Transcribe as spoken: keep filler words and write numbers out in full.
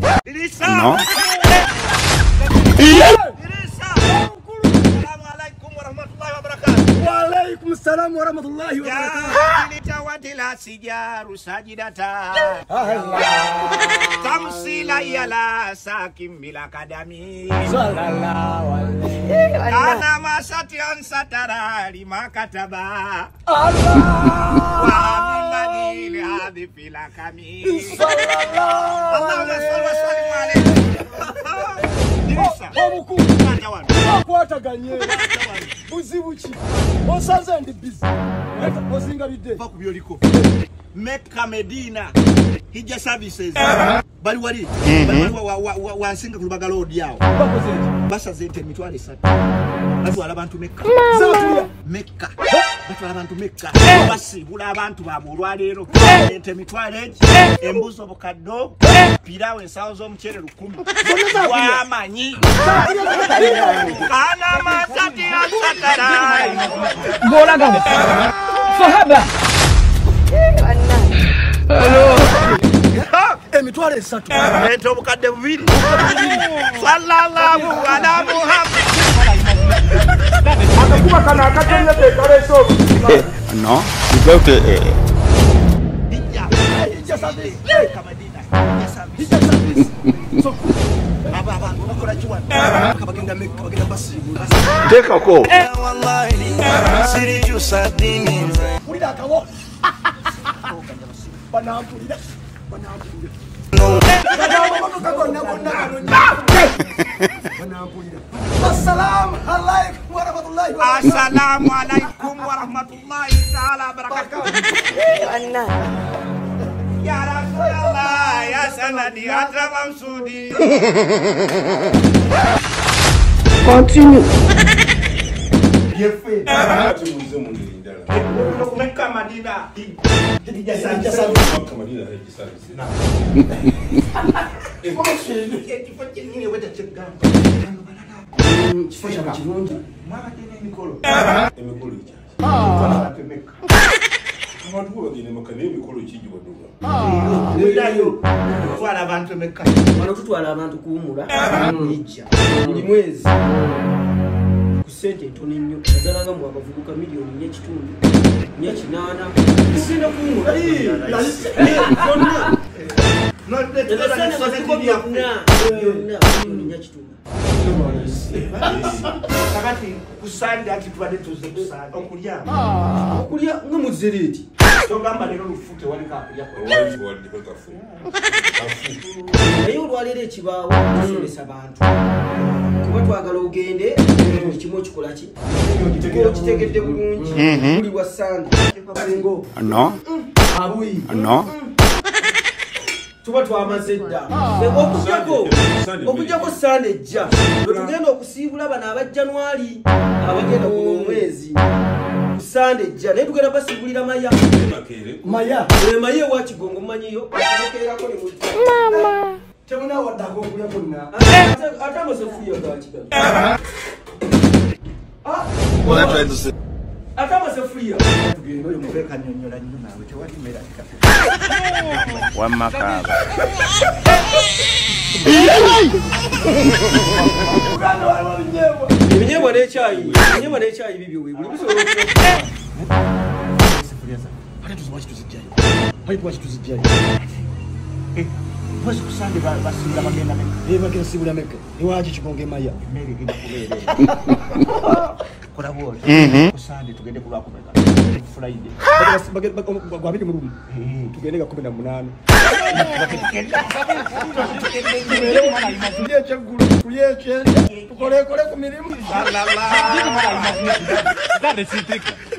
No. Waalaikum salam warahmatullahi wabarakatuh. Jawatila sijaru sajidata. Tamsila yala sakim bila kadami. Sallallahu alaihi Ana masatian satara lima kataba. Allah. Wa amilani lihadi fila kami. Sallallahu Allahumma salli wa sallim alayhi. Dirisa. Wamuku. Jawan. Wakwataganye. Uzibuchi. Osaza ndi busy. Ozinga bide. Fakubyoliko. Mecca Medina hija services. Bali wali. Bali wa wansinga kulubaga road yao. Basa zente mitwale satu. Batu abantu Mecca. Mecca. Batu abantu Mecca. Basi bula abantu babulwa lero. Zente mitwale embuzo bokaddo. Pirawe ensawo z'omuchere lukumi. Wamanyi. Ana masati asatara. Mbola gamu. Sahaba. Hello. Emitwale satu. Ento bukadde bubiri. Sallallahu ala Muhammad. Akakuba kana akatenya tekareso. No. You go to uh, Hija. Hija service. Kamadina. Hija service. Hija service. So aba aba bakora chiwana. Kabagenda Mecca bagenda basi. take a call. Wallahi siriju sadini. Ulida kawo. Banampulira. Banampulira. Assalamu alaikum warahmatullahi wabarakatuh. Assalamu alaikum warahmatullahi ta'ala wabarakatuh. Ya Rasulullah ya sanadi atra mamsudi. Continue. Yefe. Mekka Madina. Hija service. Mekka Madina hija service. Na. Como che ti faccio nini weta chegga. Chifosha chirungi. Mama tene mikolo. Emikolo iki. Ah, pe Mekka. Abantu bagine makane emikolo iki gibaduga. Ah, mudayo. Twala abantu Mekka. Wano tutwala abantu kuumula. Hija. Buli mwezi. Kusente ntoni nnyo. Naddala nga mu abavubuka miliyoni nnya ekitundu. Nnya kinaana. Isina kuumula. Yonna. No, de Yonna miliyoni nnya ekitundu. Kakati kusanda ati twade tuze kusanda okulya. Okulya nga muzereti. Togamba lero lufute wali kakulya. Wali wali kafu. Naye olwaleero ekibaawo tusomesa bantu. Kuba twagala ogende buli kimu okikola ki? Okitegedde bulungi. Buli wa Sande. No. Abuyi. No. Tuba twamaze dda. Okujjako okujjako Sande ejja. Bwe tugenda okusiibula bano aba January abagenda ku omwezi. Sande ejja naye tugenda basiibulira Maya. Maya. Eh Maya wa Kigongo mmanyiyo. Atekerako ne mu Mama. Temuna wadako okulya konna. Ate amasefuya ga Kigali. Ah. What I tried to say. Ate amasefuya. Tugenda oyo mubeka nnyonnyola nnyo naawe tewali mmera tika. One makaba. Ebinyebwa n'ekyayi. Ebinyebwa n'ekyayi bibyo we. Buli bisobola okuba. Sefuria za. Ate tuziwachi tuzijjayo. Ate tuwachi tuzijjayo. Eh. Basi kusande basibula bagenda Mecca. Eh bagenda sibula Mecca. Iwaje Kigongo Maya. Mmere genda kubeera. Kola bwoli. Kusande tugende kulwa ku Mecca. Friday. Bagenda gwabiri mu rumu. Tugende ga kumi na munane. Kulie chagulu, kulie chende. Tukole kole ku mirimu. Sallallahu. That is it.